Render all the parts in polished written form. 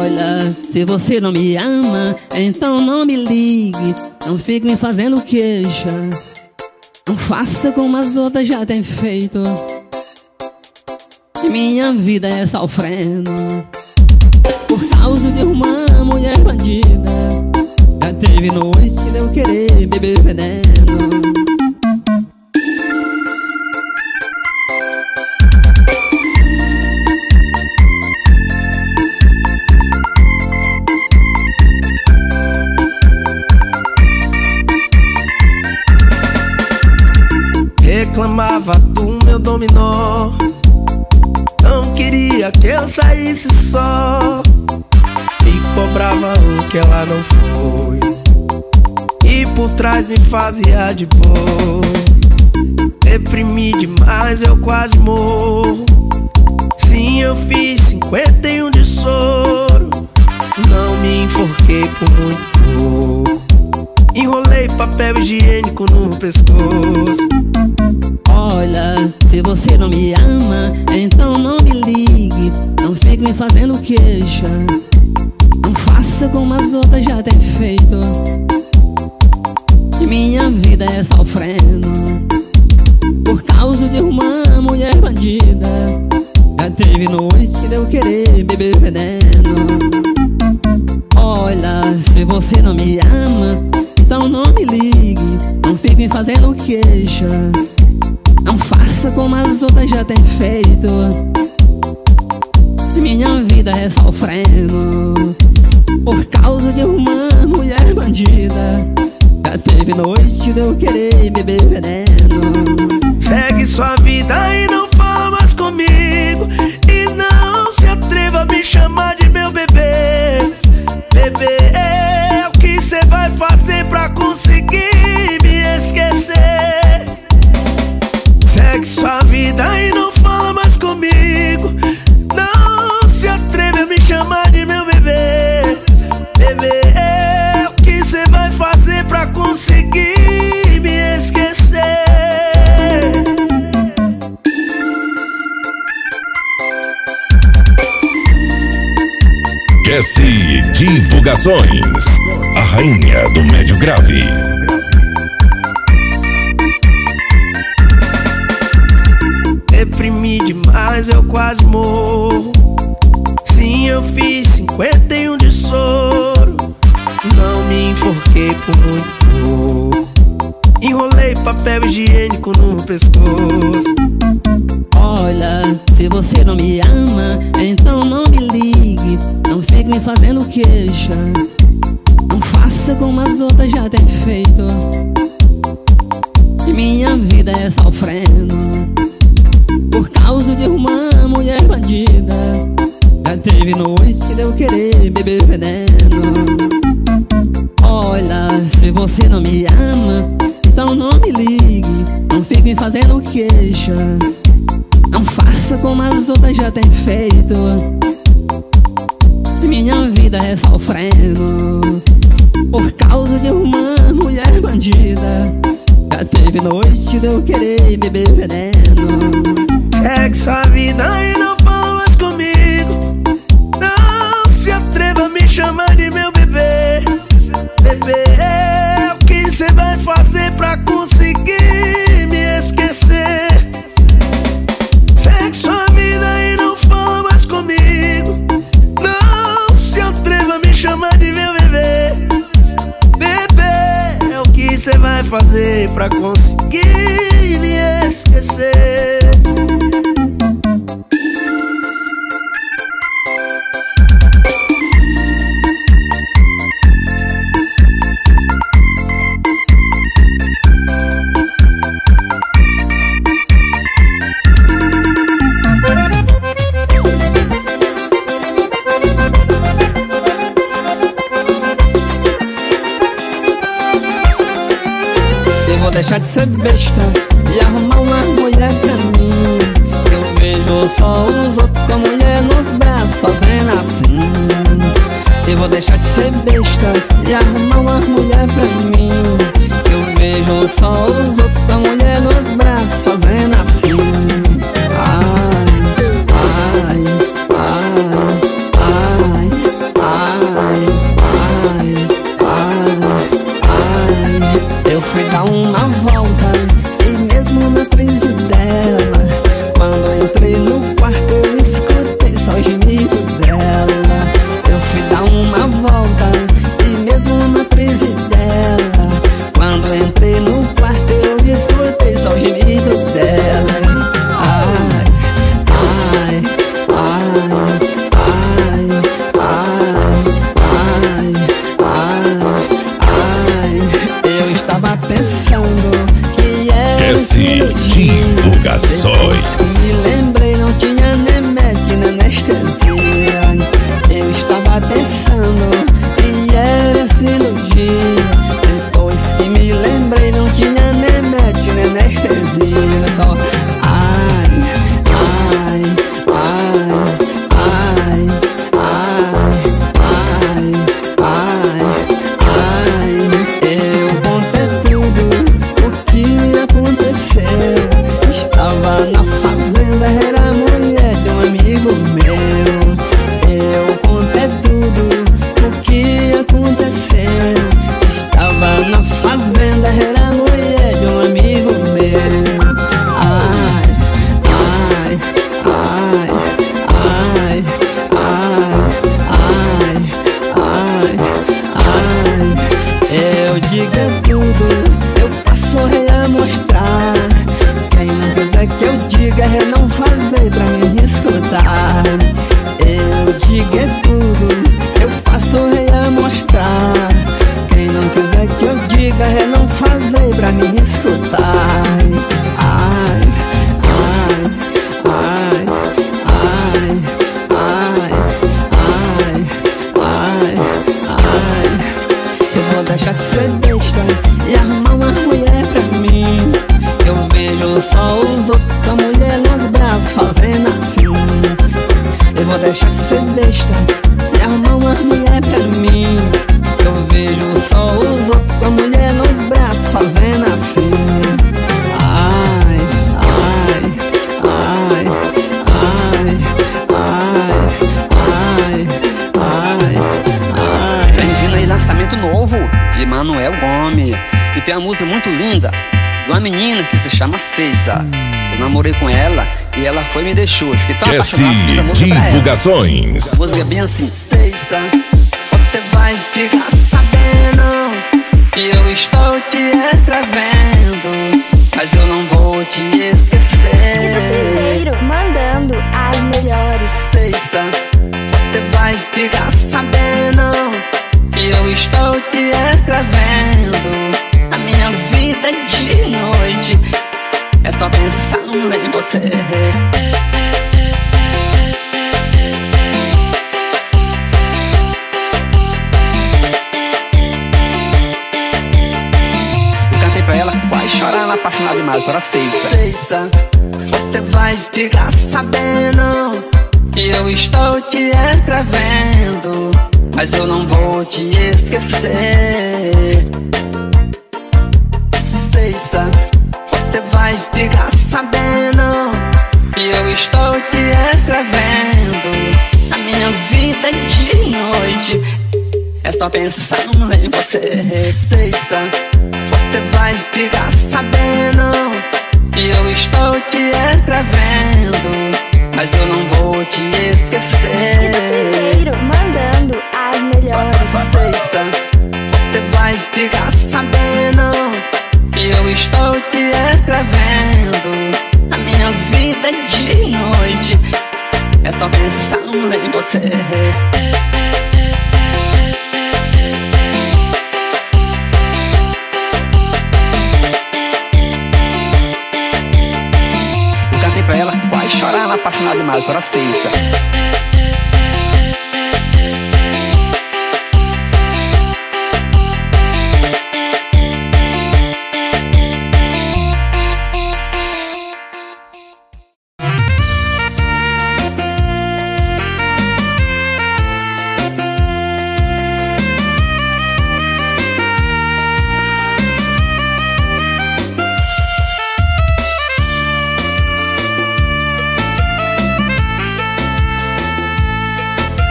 Olha, se você não me ama, então não me ligue. Não fique me fazendo queixa. Não faça como as outras já têm feito. Minha vida é sofrendo por causa de uma mulher bandida. Já teve noite de eu querer beber veneno. Reclamava do meu dominó, não queria que eu saísse só. Me cobrava o que ela não foi, e por trás me fazia de boi. Deprimi demais, eu quase morro. Sim, eu fiz 51 de soro. Não me enforquei por muito pouco. Enrolei papel higiênico no pescoço. Olha, se você não me ama, então não me ligue. Não fique me fazendo queixa. Não faça como as outras já têm feito. Minha vida é sofrendo por causa de uma mulher bandida. Já teve noite de eu querer beber veneno. Olha, se você não me ama, então não me ligue. Não fique me fazendo queixa. Não faça como as outras já têm feito. Minha vida é sofrendo por causa de uma mulher bandida. Já teve noite de eu querer beber veneno. Segue sua vida e não fala mais comigo. E não se atreva a me chamar de meu bebê. Bebê, o que cê vai fazer pra conseguir me esquecer? Segue sua vida e não fala mais comigo. Não se atreve a me chamar de meu bebê. Bebê, o que cê vai fazer pra conseguir me esquecer? Cassie Divulgações, a rainha do médio grave. Deprimi demais, eu quase morro. Sim, eu fiz 51 de soro. Não me enforquei por muito pouco. Enrolei papel higiênico no pescoço. Olha, se você não me ama, então não me ligue. Não fique me fazendo queixa. Não faça como as outras já têm feito. Minha vida é sofrendo por causa de uma mulher bandida. Já teve noite de eu querer beber veneno. Olha, se você não me ama, então não me ligue. Não fique me fazendo queixa. Não faça como as outras já têm feito. Minha vida é sofrendo por causa de uma mulher bandida. Já teve noite de eu querer beber veneno. Segue sua vida e não fala mais comigo. Não se atreva a me chamar de meu bebê. Bebê, o que cê vai fazer pra conseguir me esquecer? Segue sua vida e não fala mais comigo. Não se atreva a me chamar de meu bebê. Bebê, o que cê vai fazer pra conseguir me esquecer? Vou deixar de ser besta e arrumar uma mulher pra mim. Eu vejo só os outros com a mulher nos braços fazendo assim. Eu vou deixar de ser besta e arrumar uma mulher pra mim. Eu vejo só os outros com a mulher nos braços fazendo assim. Ai, ai, ai, ai, pensando que era cirurgia. Depois que me lembrei, não tinha nem médico, nem anestesia. Só ai, ai, ai, ai, ai, ai, ai, ai. Eu contei tudo o que aconteceu. Estava na fazenda, era mulher de um amigo meu. Eu contei tudo o que aconteceu. Estava na fazenda, era mulher de um amigo meu. Ai, ai, ai, ai, ai, ai, ai, ai. Eu digo tudo, eu faço mostrar. Quem não quiser que eu diga é não fazer pra me escutar. Eu digo tudo, eu faço mostrar. Quem não quiser que eu diga é não fazer pra me escutar. Ai, ai, ai, ai, ai, ai, ai, ai. Eu vou deixar de ser besta e arrumar uma mulher pra mim. Eu vejo só os outros com a mulher nos braços fazendo assim. Eu vou deixar de ser besta e arrumar uma mulher pra mim. Eu vejo só os outros com a mulher nos braços fazendo assim. Ai, ai, ai, ai, ai, ai, ai. Bem-vindo aí, lançamento novo de Manuel Gomes. E tem uma música muito linda de uma menina que se chama Ceissa. Eu namorei com ela e ela foi e me deixou. Fiquei tão apaixonado que fiz a música pra ela. Divulgações. A música é bem assim. Ceissa, você vai ficar sabendo que eu estou te escrevendo, mas eu não vou te esquecer. Piseiro mandando as melhores. Ceissa, você vai ficar sabendo que eu estou te escrevendo. A minha vida de noite é só pensando em você. Eu cantei pra ela, vai chorar apaixonada demais por a Ceissa. Ceissa, você vai ficar sabendo que eu estou te escrevendo, mas eu não vou te esquecer. Ceissa, você vai ficar sabendo que eu estou te escrevendo. A minha vida de noite é só pensando em você. Ceissa, você vai ficar sabendo que eu estou te escrevendo, mas eu não vou te esquecer. Piseiro mandando as melhores. Ceissa, você vai ficar sabendo que eu estou te escrevendo. A minha vida de noite é só pensando em você. Eu cantei pra ela, vai chorar apaixonada demais por a Ceissa.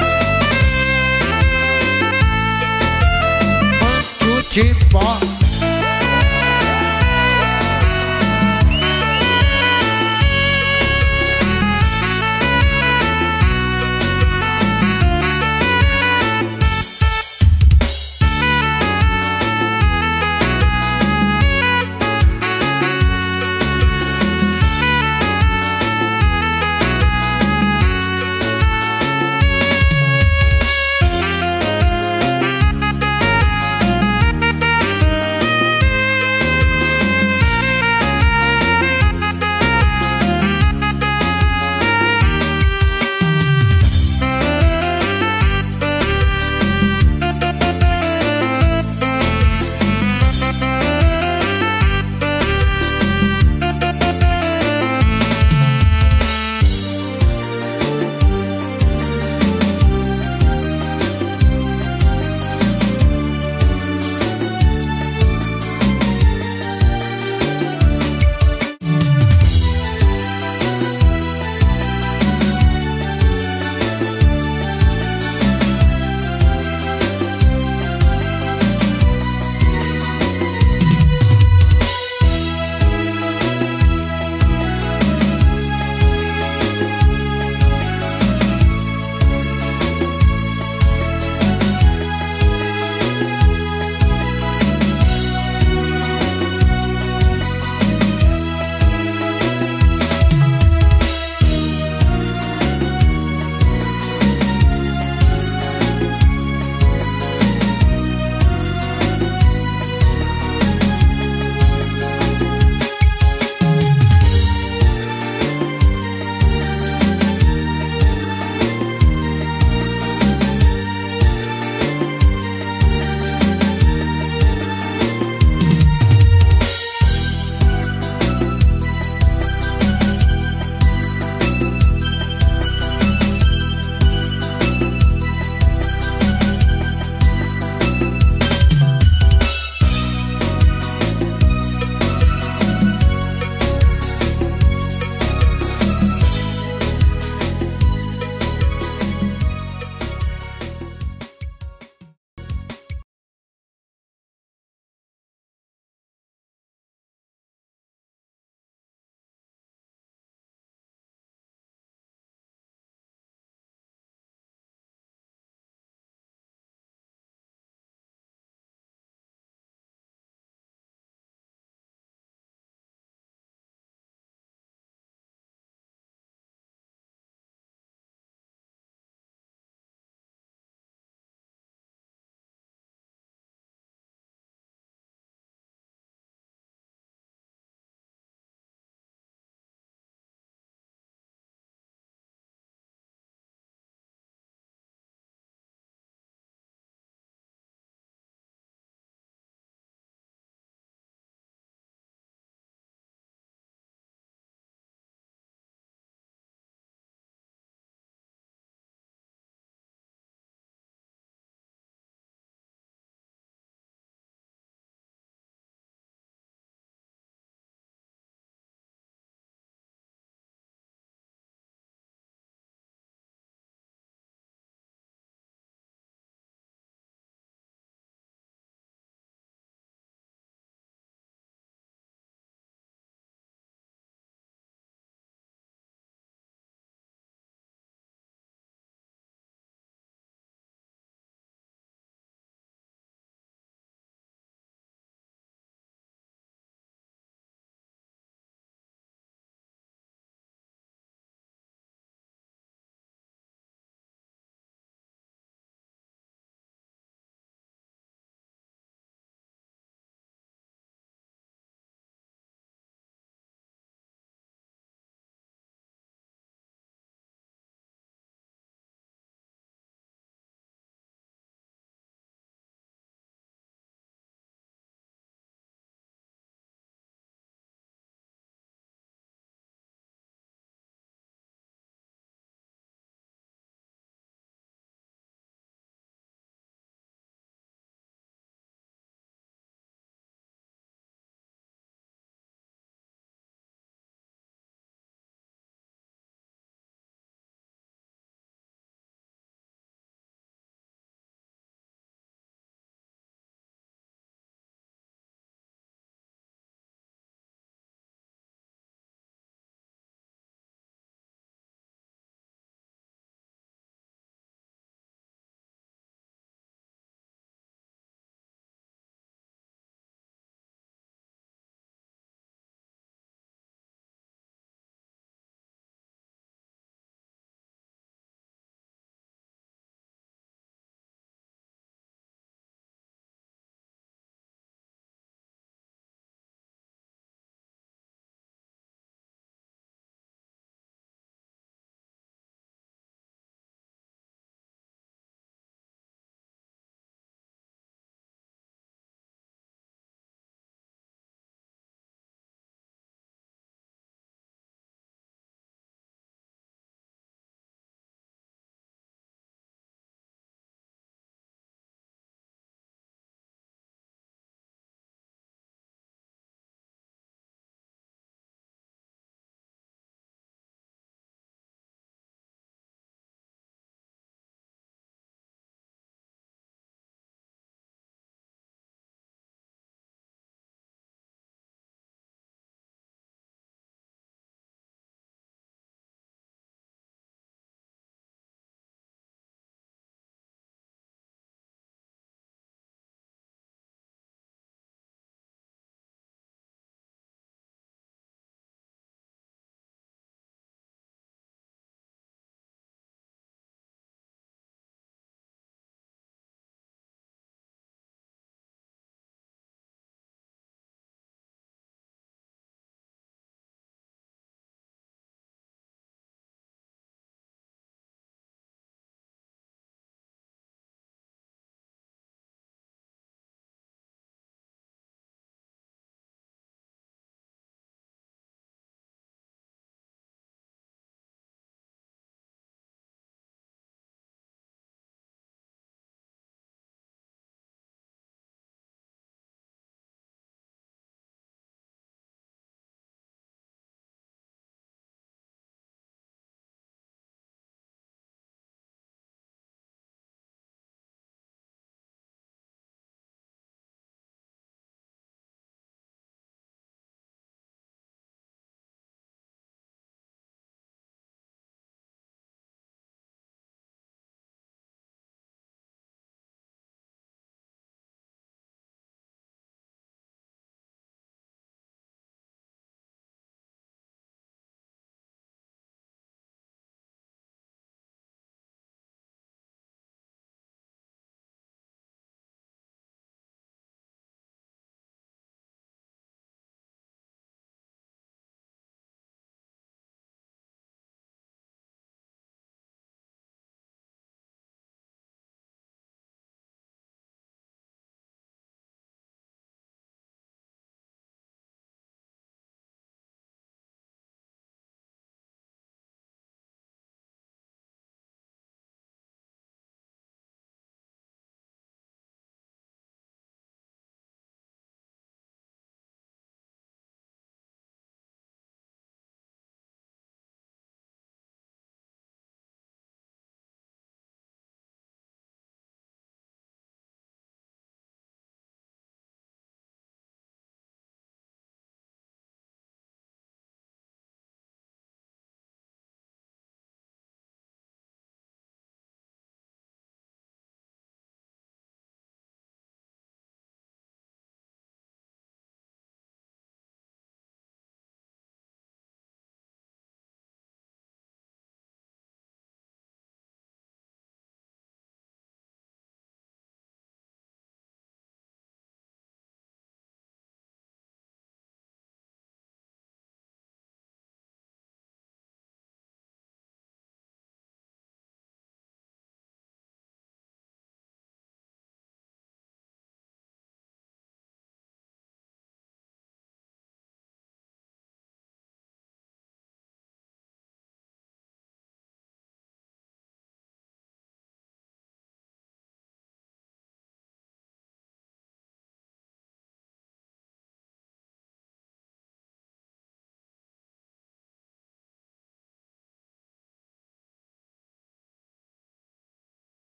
Tipo,